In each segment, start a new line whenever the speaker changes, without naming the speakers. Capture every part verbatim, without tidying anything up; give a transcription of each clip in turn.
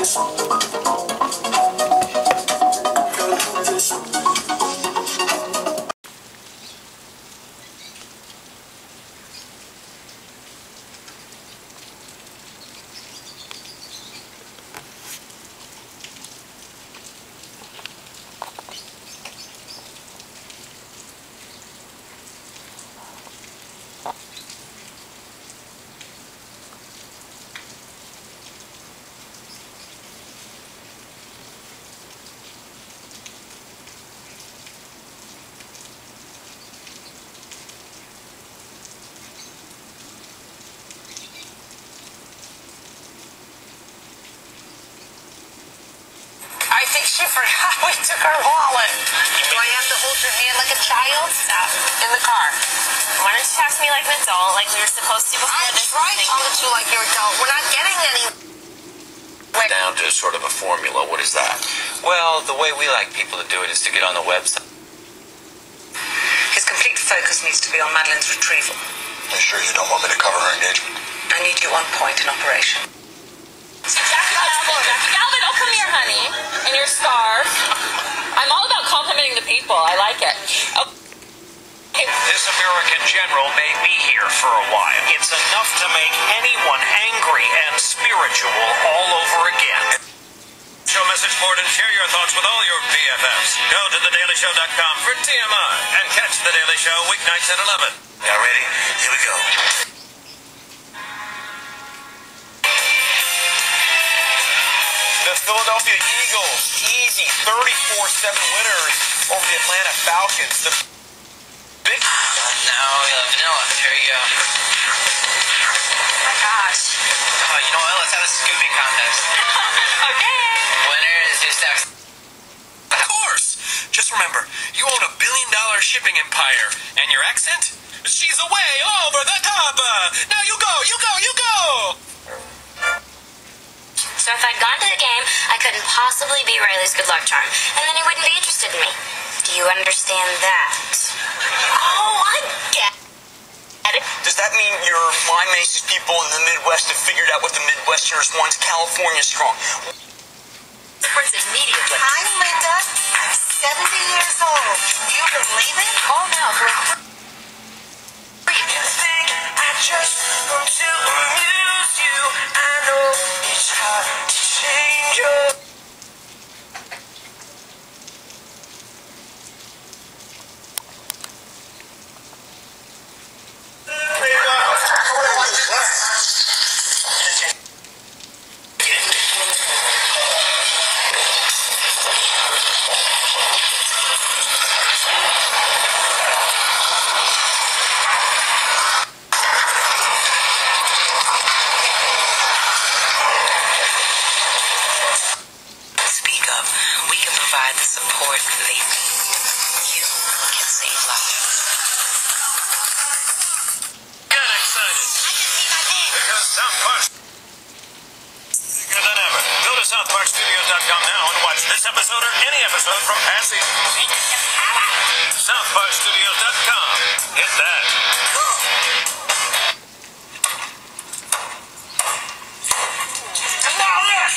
I think she forgot we took her wallet. Do I have to hold your hand like a child? Stop. In the car.
Why don't you talk to me like an adult, like we were supposed to before
I
this
tried
thing?
talking to you like you're adult. We're not getting any.
Down to sort of a formula. What is that?
Well, the way we like people to do it is to get on the website.
His complete focus needs to be on Madeline's retrieval.
You sure you don't want me to cover her engagement?
I need you on point in operation.
Jackie Galvin, Jackie Galvin, oh come here, honey. And your scarf. I'm all about complimenting the people. I like it. Oh. Okay.
This American general may be here for a while. It's enough to make anyone angry and spiritual all over again. Show message board and share your thoughts with all your B F Fs. Go to the daily show dot com for T M I and catch The Daily Show weeknights at eleven. Y'all ready? Here we go.
The Philadelphia Eagles, easy thirty-four seven winners over the Atlanta Falcons. The big... Now, uh, vanilla. Here you go.
Oh my gosh.
Oh, you know what? Let's have a scooping contest.
Okay.
Winner is who sucks. Of course. Just remember, you own a billion dollar shipping empire. And your accent? She's away over the top. Uh, now you go, you go, you go.
So if I'd gone to the game, I couldn't possibly be Riley's good luck charm. And then he wouldn't be interested in me. Do you understand that? Oh, I get it.
Does that mean your My Macy's people in the Midwest have figured out what the Midwesterners want? California strong.
Immediately.
Hi, Linda. I'm seventy years old. Do you believe it? Call now for a
I just want to amuse you. I know it's hard to change your...
provide the support they need. You can save lives.
Get excited. Because South Park bigger than ever. Go to south park studios dot com now and watch this episode or any episode from past seasons. south park studios dot com. Hit that. And now this!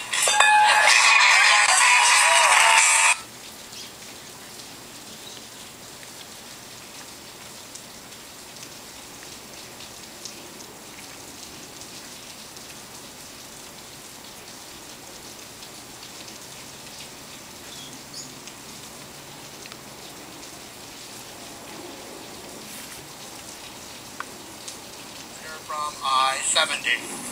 From I seventy.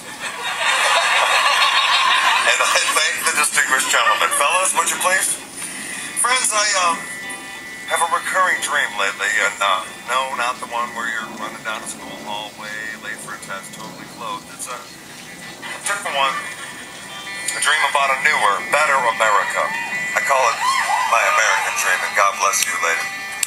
And I thank the distinguished gentleman. Fellas, would you please? Friends, I um have a recurring dream lately, and uh, no, not the one where you're running down a school hallway, late for a test, totally clothed. It's a, a different one. A dream about a newer, better America. I call it my American dream, and God bless you, lady.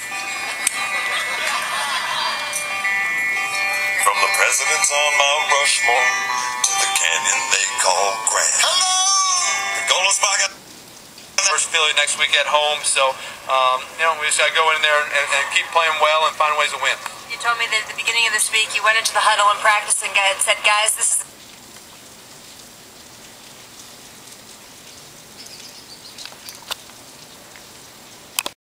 From the presidents on Mount Rushmore to the canyon they call Grand. Hello! The Golden Spot.
First Philly next week at home, so um, you know we just gotta go in there and, and, and keep playing well and find ways to win.
You told me that at the beginning of this week you went into the huddle and practiced and said, guys, this is